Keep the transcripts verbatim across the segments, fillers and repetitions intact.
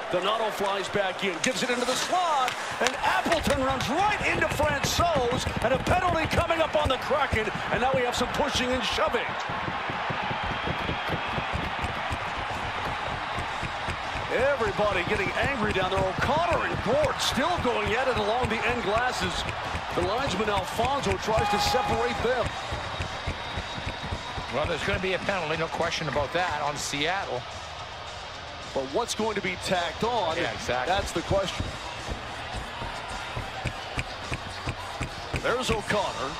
Donato flies back in, gives it into the slot, and Appleton runs right into Francouz, and a penalty coming up on the Kraken, and now we have some pushing and shoving. Everybody getting angry down there. O'Connor and Gort still going at it along the end glasses. The linesman Alfonso tries to separate them. Well, there's going to be a penalty, no question about that, on Seattle. But what's going to be tacked on? Yeah, exactly. That's the question. There's O'Connor.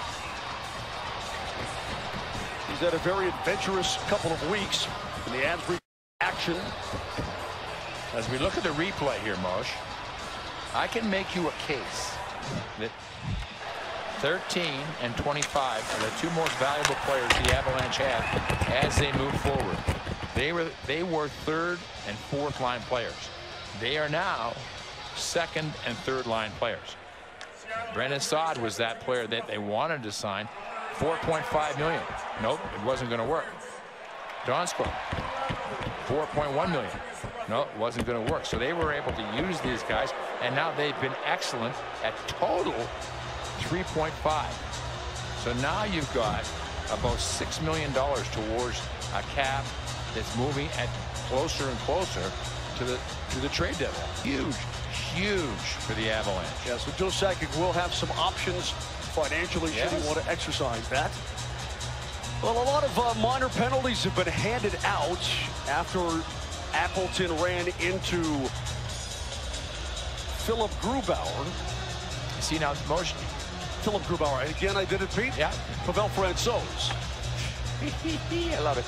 He's had a very adventurous couple of weeks in the Avs action. As we look at the replay here, Mosh, I can make you a case that thirteen and twenty-five are the two most valuable players the Avalanche have as they move forward. They were they were third and fourth line players. They are now second and third line players. Brendan Saad was that player that they wanted to sign. four point five million. Nope, it wasn't going to work. Donskoy, four point one million. No, it wasn't going to work. So they were able to use these guys, and now they've been excellent at total three point five. So now you've got about six million dollars towards a cap that's moving at closer and closer to the to the trade deadline. Huge, huge for the Avalanche. Yeah, so Joe Sakic will have some options financially yes. should he want to exercise that. Well, a lot of uh, minor penalties have been handed out after Appleton ran into Philip Grubauer. You see now motion. Philip Grubauer. Again, I did it, Pete. Yeah. Pavel Francouz. I love it.